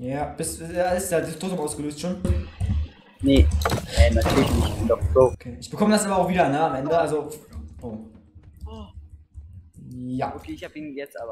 Ja, ist der Totem ausgelöst schon? Nee, natürlich nicht. Ich bin doch so. Okay. Ich bekomme das aber auch wieder, ne, am Ende, also. Oh. Oh, Ja. okay, ich habe ihn jetzt aber.